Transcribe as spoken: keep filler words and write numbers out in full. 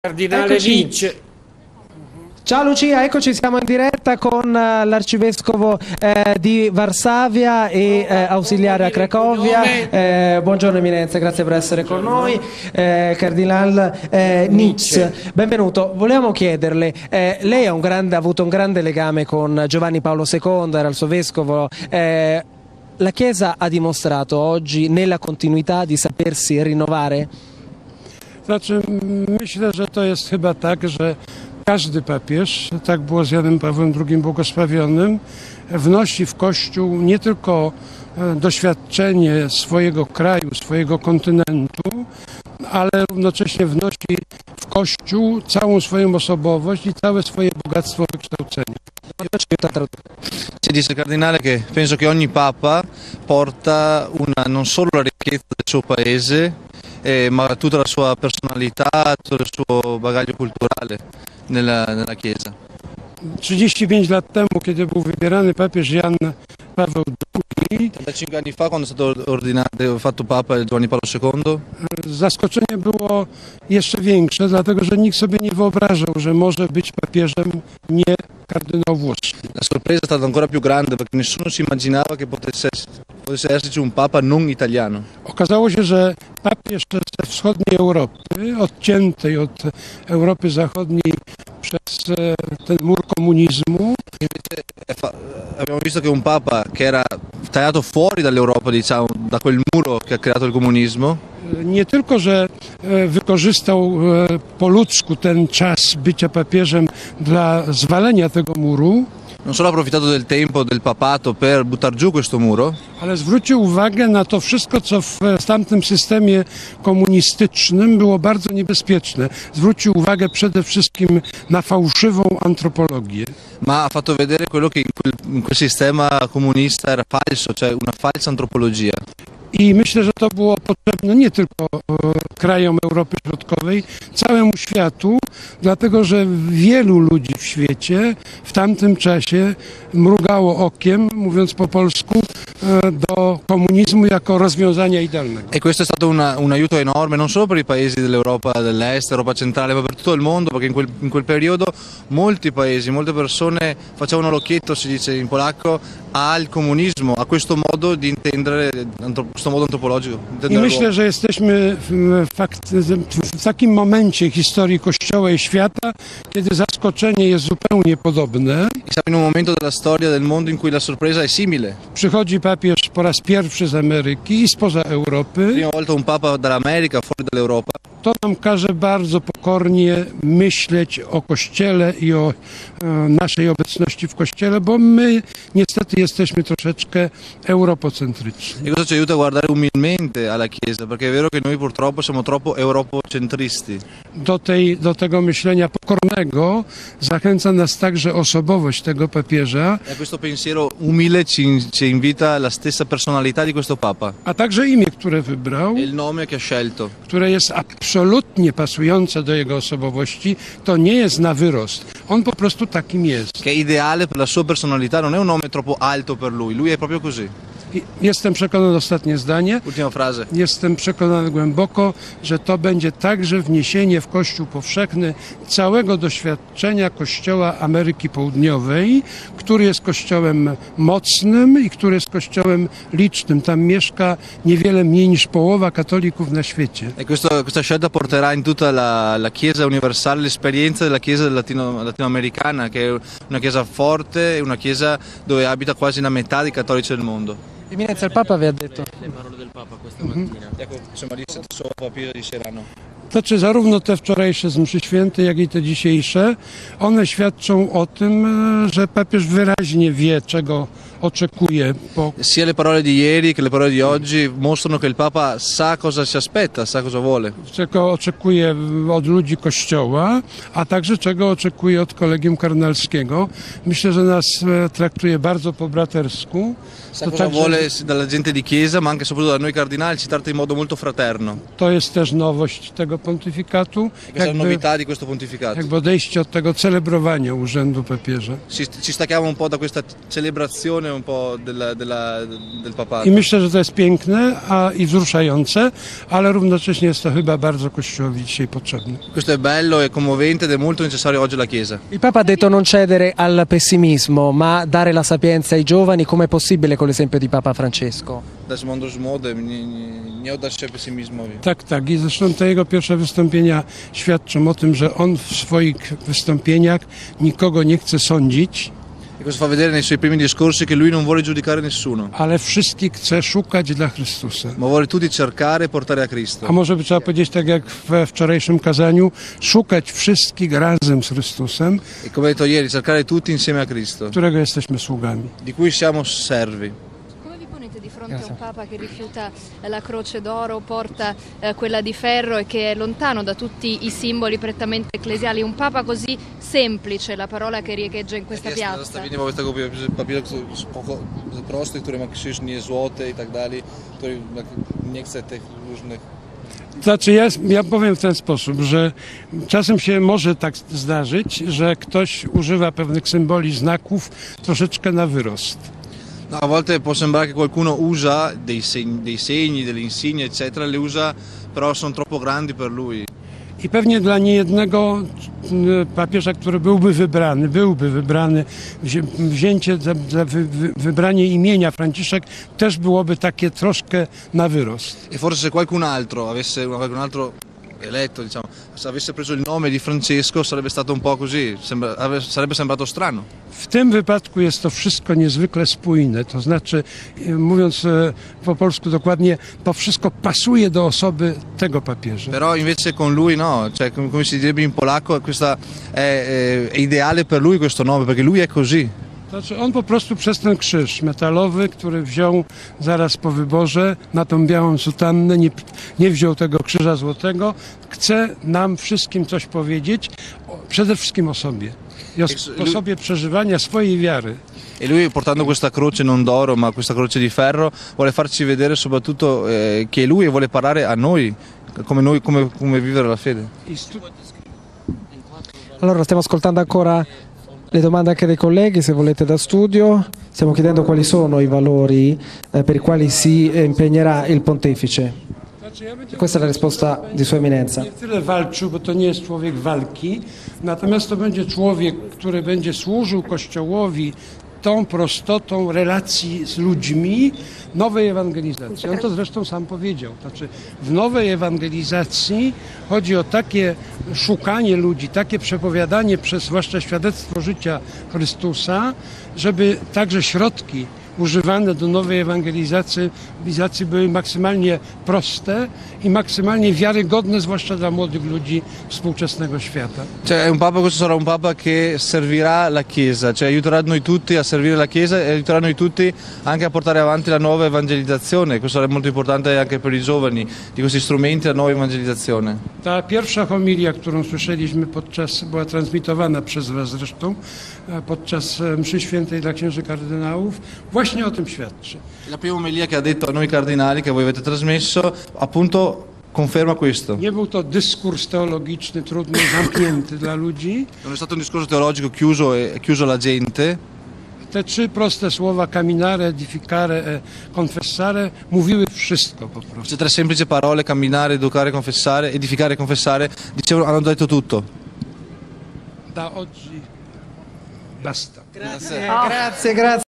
Cardinale Nietzsche. Ciao Lucia, eccoci, siamo in diretta con uh, l'arcivescovo eh, di Varsavia e eh, ausiliare a Cracovia. Eh, buongiorno Eminenza, grazie per essere con noi. Eh, Cardinale eh, Nietzsche, benvenuto. Volevamo chiederle, eh, lei ha, un grande, ha avuto un grande legame con Giovanni Paolo secondo, era il suo vescovo. Eh, la Chiesa ha dimostrato oggi nella continuità di sapersi rinnovare? Znaczy, myślę, że to jest chyba tak, że każdy papież, tak było z Janem Pawłem drugim błogosławionym, wnosi w Kościół nie tylko doświadczenie swojego kraju, swojego kontynentu, ale równocześnie wnosi w Kościół całą swoją osobowość i całe swoje bogactwo wykształcenia. Si dice Cardinale che penso che ogni Papa porta una, non solo la ricchezza del suo paese, eh, ma tutta la sua personalità, tutto il suo bagaglio culturale nella, nella Chiesa. trzydzieści pięć lat temu, kiedy był wybierany papież Jan Paweł drugi, trentacinque anni fa, quando è stato ordinato, fatto Papa Giovanni Paolo secondo, zaskoczenie było jeszcze większe, dlatego że nikt sobie nie wyobrażał, że może być papieżem nie kardynał włoski. La sorpresa è stata ancora più grande perché nessuno si immaginava che potesse, potesse esserci un Papa non italiano. Okazało się, że papież ze wschodniej Europy, odciętej od Europy Zachodniej przez ten mur komunizmu, abbiamo visto che un Papa che era tagliato fuori dall'Europa, diciamo, da quel muro che ha creato il comunismo, nie tylko, że wykorzystał po ludzku ten czas bycia papieżem dla zwalenia tego muru, non solo ha approfittato del tempo del papato per buttare giù questo muro, ale zwrócił uwagę na to wszystko, co w tamtym systemie komunistycznym było bardzo niebezpieczne. Zwrócił uwagę przede wszystkim na fałszywą antropologię. ma ha fatto vedere quello che in quel, in quel sistema comunista era falso, cioè una falsa antropologia. I myślę, że to było potrzebne nie tylko krajom Europy Środkowej, całemu światu, dlatego że wielu ludzi w świecie w tamtym czasie mrugało okiem, mówiąc po polsku, do komunizmu jako rozwiązania idealnego. E questo è stato una, un aiuto enorme non solo per i paesi dell'Europa dell'Est, Europa centrale, ma per tutto il mondo, perché in quel, in quel periodo molti paesi, molte persone facevano l'occhietto, si dice in polacco, al comunismo, a questo modo di intendere, questo modo antropologico. I myślę, że jesteśmy w, fakt, w takim momencie historii Kościoła i świata, kiedy zaskoczenie jest zupełnie podobne. I siamo in un momento della storia del mondo in cui la sorpresa è simile. Przychodzi papież po raz pierwszy z Ameryki i spoza Europy. Prima volta un papa dall'America, fuori dall'Europa. To nam każe bardzo pokornie myśleć o Kościele i o e, naszej obecności w Kościele, bo my niestety jesteśmy troszeczkę europocentryczni. E questo ci aiuta a guardare umilmente alla Chiesa, perché è vero che noi purtroppo siamo troppo europocentristi. Do, tej, do tego myślenia pokornego zachęca nas także osobowość tego papieża. E questo pensiero umile ci, ci invita la stessa personalità di questo Papa. A także imię, które wybrał, E il nome che ha scelto. które jest absolutnie pasujące do jego osobowości, to nie jest na wyrost. On po prostu takim jest. Che è ideale per la sua personalità, non è un nome troppo alto per lui, lui è proprio così. I jestem przekonany, ostatnie zdanie, Ultima frase. jestem przekonany głęboko, że to będzie także wniesienie w Kościół powszechny całego doświadczenia Kościoła Ameryki Południowej, który jest kościołem mocnym i który jest kościołem licznym. Tam mieszka niewiele mniej niż połowa katolików na świecie. E questo, questa scelta porterà in tutta la, la Chiesa universale l'esperienza della Chiesa latino, latinoamericana, che è una Chiesa forte e una Chiesa dove abita quasi la metà dei cattolici del mondo. Eminenza, il Papa aveva detto. Le parole del Papa questa mattina. Ecco, insomma, suo papiro di Serrano. Znaczy zarówno te wczorajsze z mszy świętej, jak i te dzisiejsze, one świadczą o tym, że papież wyraźnie wie, czego oczekuje po Sia le parole di ieri che le parole di oggi mostrano che il Papa sa cosa si aspetta, sa cosa vuole. czego oczekuje od ludzi Kościoła, a także czego oczekuje od Kolegium Kardynalskiego. Myślę, że nas traktuje bardzo po bratersku. Sa To, cosa także, vuole dalla gente di Chiesa, ma anche e soprattutto da noi cardinali, ci tratta in modo molto fraterno. to jest też nowość tego pontyfikatu, Questa è la novità di questo pontificato. jakby odejście od tego celebrowania urzędu papieża. Ci, ci stacchiamo un po' da questa celebrazione testimone un po' della, della, del papato. I myślę, że to jest piękne a, i wzruszające, ale równocześnie jest to chyba bardzo Kościołowi dzisiaj potrzebne. Questo è bello, è commovente ed è molto necessario oggi alla Chiesa. Il Papa ha detto non cedere al pessimismo, ma dare la sapienza ai giovani. Com'è possibile con l'esempio di Papa Francesco? Das mądrość młode, nie, nie, nie oddasz się pesymizmowi. Tak, tak. I zresztą te jego pierwsze wystąpienia świadczą o tym, że on w swoich wystąpieniach nikogo nie chce sądzić, E questo fa vedere nei suoi primi discorsi che lui non vuole giudicare nessuno, ale wszystkich chce szukać dla Chrystusa. ma vuole tutti cercare e portare a Cristo. A może by trzeba powiedzieć tak jak we wczorajszym kazaniu, szukać wszystkich razem z Chrystusem, E come detto ieri, cercare tutti insieme a Cristo, którego jesteśmy sługami. di cui siamo servi. Come vi ponete di fronte a un Papa che rifiuta la croce d'oro, porta eh, quella di ferro e che è lontano da tutti i simboli prettamente ecclesiali? Un Papa così semplice, la parola che riecheggia in questa piazza. Nastawienie wobec tego papieru prosty, które ma krzyż, nie złote i tak dalej, który nie chce tych różnych. Znaczy ja, ja powiem w ten sposób, że czasem się może tak zdarzyć, że ktoś używa pewnych symboli, znaków troszeczkę na wyrost. No, a volte può sembrare che qualcuno usa dei segni, dei segni, delle insegne, eccetera, le usa, però sono troppo grandi per lui. I pewnie dla niejednego papieża, który byłby wybrany, byłby wybrany, wzię, wzięcie za, za wy, wy, wybranie imienia Franciszek też byłoby takie troszkę na wyrost. E forse se qualcun altro avesse qualcun altro eletto, diciamo, se avesse preso il nome di Francesco sarebbe stato un po' così, sembra, sarebbe sembrato strano. W tym wypadku jest to wszystko niezwykle spójne, to znaczy, mówiąc po polsku dokładnie, to wszystko pasuje do osoby tego papieża. Però invece con lui no, cioè come si direbbe in polacco, questa è, è ideale per lui questo nome, perché lui è così. Znaczy on po prostu przez ten krzyż metalowy, który wziął zaraz po wyborze na tą białą sutannę, nie, nie wziął tego krzyża złotego, chce nam wszystkim coś powiedzieć, przede wszystkim o sobie i o sposobie przeżywania swojej wiary. E lui portando questa croce non d'oro ma questa croce di ferro vuole farci vedere soprattutto eh, che è lui e vuole parlare a noi come, noi, come, come vivere la fede. Allora stiamo ascoltando ancora le domande anche dei colleghi, se volete, da studio. Stiamo chiedendo quali sono i valori eh, per i quali si impegnerà il pontefice. E questa è la risposta di Sua Eminenza. Nie tyle walczył, bo to nie jest człowiek walki, natomiast to będzie człowiek, który będzie służył Kościołowi tą prostotą relacji z ludźmi, nowej ewangelizacji. On to zresztą sam powiedział. Znaczy, w nowej ewangelizacji chodzi o takie szukanie ludzi, takie przepowiadanie przez zwłaszcza świadectwo życia Chrystusa, żeby także środki używane do nowej ewangelizacji były maksymalnie proste i maksymalnie wiarygodne, zwłaszcza dla młodych ludzi współczesnego świata. Cioè, è un papa, questo sarà un papa che servirà la Chiesa, cioè aiuterà noi tutti a servire la Chiesa e aiuterà noi tutti anche a portare avanti la nuova evangelizzazione. Questo sarà molto importante anche per i giovani, di questi strumenti la nuova evangelizzazione. Ta pierwsza homilia, którą słyszeliśmy podczas, była transmitowana przez was zresztą, podczas mszy świętej dla księży kardynałów, właśnie o tym świadczy. La prima omelia che ha detto a noi cardinali, che voi avete trasmesso, appunto conferma questo. Nie był to dyskurs teologiczny, trudny, zamknięty dla ludzi. Non è stato un discorso teologico chiuso e chiuso alla gente. Te trzy proste słowa, caminare, edificare e confessare, mówiły wszystko po prostu. Queste tre semplici parole, camminare, educare, confessare, edificare e confessare, dicevano, hanno detto tutto. Da oggi basta. Grazie, grazie, grazie.